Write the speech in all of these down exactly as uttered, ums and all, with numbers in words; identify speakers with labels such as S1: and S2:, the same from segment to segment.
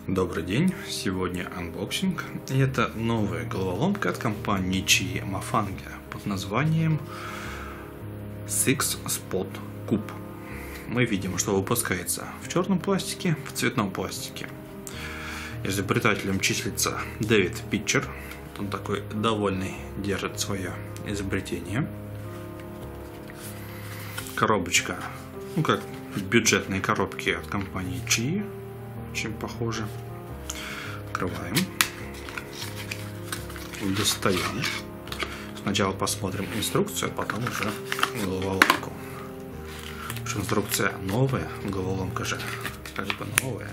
S1: Добрый день, сегодня анбоксинг, и это новая головоломка от компании Chi Mafang под названием Six Spot Cube. Мы видим, что выпускается в черном пластике, в цветном пластике. Изобретателем числится Дэвид Питчер, он такой довольный, держит свое изобретение. Коробочка, ну как бюджетные коробки от компании Chi. Очень похоже. Открываем. Достаем. Сначала посмотрим инструкцию, а потом уже головоломку. Потому что инструкция новая, головоломка же как бы новая.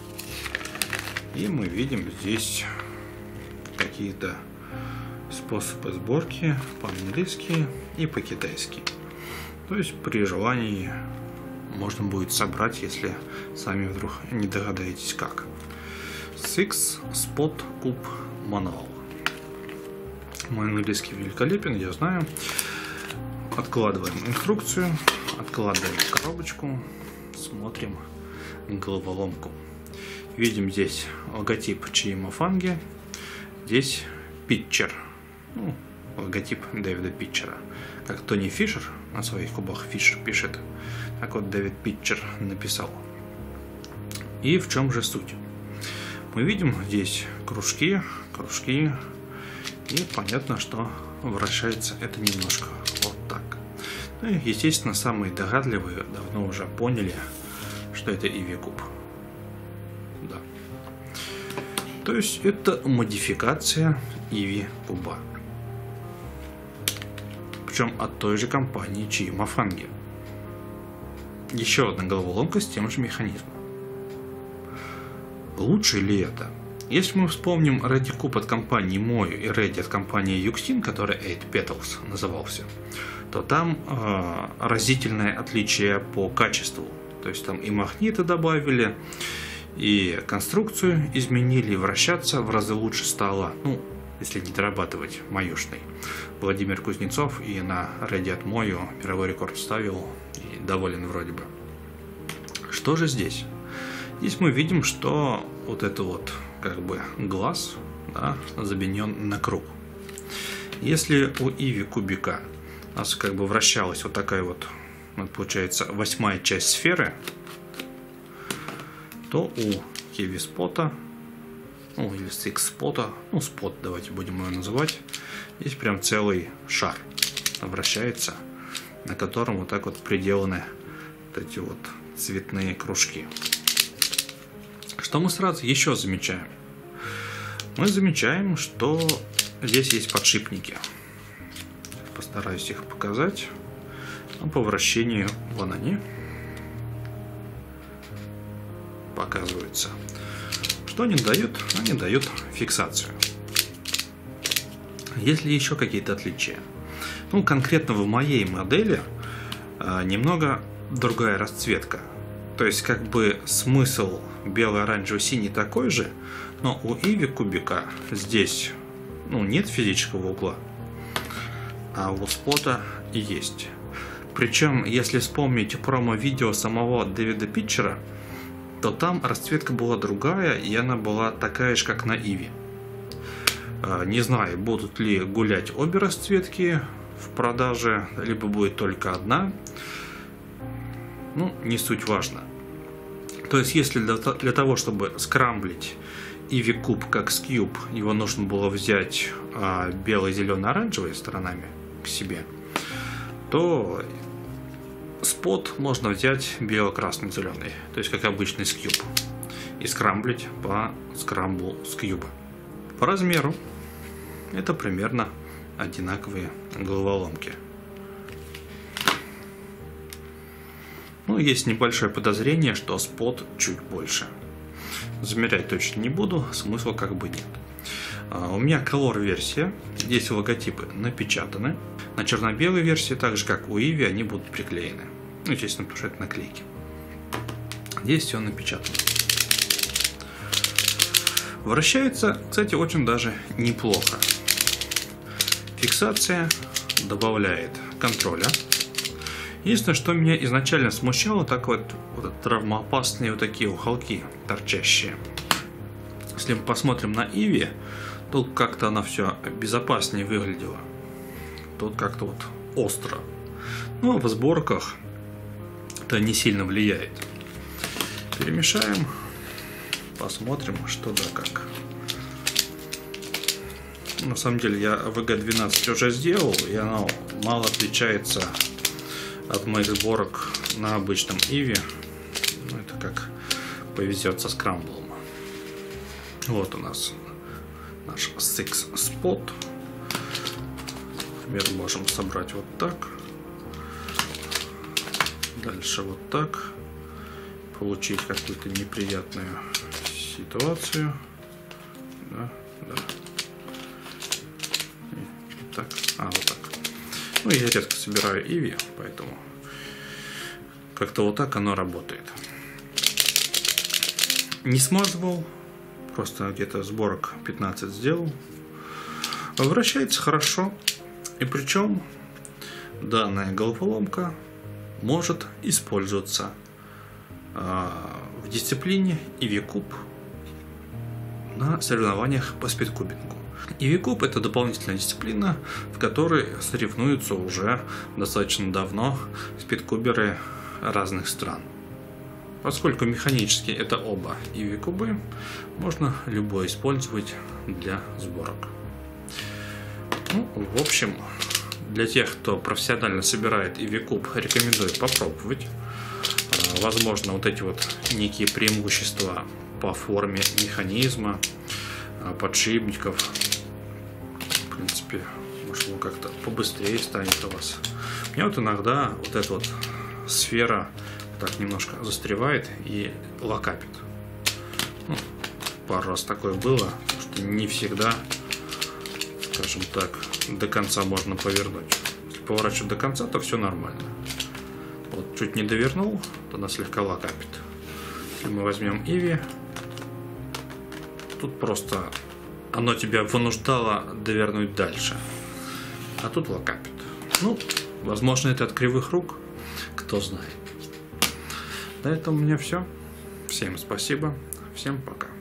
S1: И мы видим здесь какие-то способы сборки по-английски и по-китайски. То есть при желании можно будет собрать, если сами вдруг не догадаетесь как. Six Spot Cube Manual. Мой английский великолепен, я знаю. Откладываем инструкцию, откладываем коробочку, смотрим головоломку. Видим здесь логотип Chi Mafang, здесь Питчер, ну, логотип Дэвида Питчера. Как Тони Фишер на своих кубах Фишер пишет, так вот Дэвид Питчер написал. И в чем же суть? Мы видим здесь кружки, кружки, и понятно, что вращается это немножко вот так. Ну и, естественно, самые догадливые давно уже поняли, что это Иви куб. Да. То есть это модификация Иви куба. Причем от той же компании Chi Mafang. Еще одна головоломка с тем же механизмом. Лучше ли это? Если мы вспомним Ready Cube от компании Moyo и Ready от компании Yuxin, который Eight Petals назывался, то там э, разительное отличие по качеству. То есть там и магниты добавили, и конструкцию изменили, и вращаться в разы лучше стало. Ну, если не дорабатывать моюшный. Владимир Кузнецов и на Ready от Moyo мировой рекорд ставил и доволен вроде бы. Что же здесь? Здесь мы видим, что вот это вот как бы глаз, да, заменен на круг. Если у Иви кубика у нас как бы вращалась вот такая вот, вот получается восьмая часть сферы, то у Иви спота, ну или Six спота, ну спот давайте будем его называть, здесь прям целый шар вращается, на котором вот так вот приделаны вот эти вот цветные кружки. Что мы сразу еще замечаем? Мы замечаем, что здесь есть подшипники. Постараюсь их показать. Но по вращению вон они показываются. Что они дают? Они дают фиксацию. Есть ли еще какие-то отличия? Ну, конкретно в моей модели э, немного другая расцветка. То есть, как бы смысл бело-оранжево-синий такой же, но у Иви кубика здесь, ну, нет физического угла, а у спота и есть. Причем, если вспомнить промо-видео самого Дэвида Питчера, то там расцветка была другая, и она была такая же, как на Иви. Не знаю, будут ли гулять обе расцветки в продаже, либо будет только одна. Ну, не суть важно. То есть, если для, для того, чтобы скрамблить Иви куб как скьюб, его нужно было взять а, бело-зелено-оранжевой сторонами к себе, то спот можно взять бело-красно-зеленый, то есть как обычный скьюб, и скрамблить по скрамблу скьюба. По размеру это примерно одинаковые головоломки. Ну, есть небольшое подозрение, что спот чуть больше. Замерять точно не буду, смысла как бы нет. А, у меня color версия, здесь логотипы напечатаны. На черно-белой версии, так же как у Иви, они будут приклеены. Ну, естественно, потому что это наклейки. Здесь все напечатано. Вращается, кстати, очень даже неплохо. Фиксация добавляет контроля. Единственное, что меня изначально смущало, так вот, вот травмоопасные вот такие ухолки торчащие. Если мы посмотрим на Иви, тут как-то она все безопаснее выглядела. Тут как-то вот остро. Но в сборках это не сильно влияет. Перемешаем. Посмотрим, что да как. На самом деле я ви джи двенадцать уже сделал, и оно мало отличается от моих сборок на обычном Иви. Ну, это как повезет со скрамблом. Вот у нас наш Six Spot. Например, можем собрать вот так. Дальше вот так. Получить какую-то неприятную ситуацию. Да, да. И так. А, вот так. Ну, я редко собираю Иви, поэтому как-то вот так оно работает. Не смазывал. Просто где-то сборок пятнадцать сделал. Вращается хорошо. И причем данная головоломка может использоваться э, в дисциплине Иви Куб на соревнованиях по спидкубингу. Иви Куб — это дополнительная дисциплина, в которой соревнуются уже достаточно давно спидкуберы разных стран. Поскольку механически это оба Иви Кубы, можно любой использовать для сборок. Ну, в общем, для тех, кто профессионально собирает Иви Куб, рекомендую попробовать. Возможно, вот эти вот некие преимущества по форме механизма, подшипников, в принципе, может, он как-то побыстрее станет у вас. У меня вот иногда вот эта вот сфера так немножко застревает и локапит. Ну, пару раз такое было, что не всегда, скажем так, до конца можно повернуть. Если поворачивать до конца, то все нормально. Вот чуть не довернул, то она слегка локапит. Если мы возьмем Иви, тут просто оно тебя вынуждало довернуть дальше, а тут локапит. Ну, возможно, это от кривых рук, кто знает. На этом у меня все. Всем спасибо, всем пока.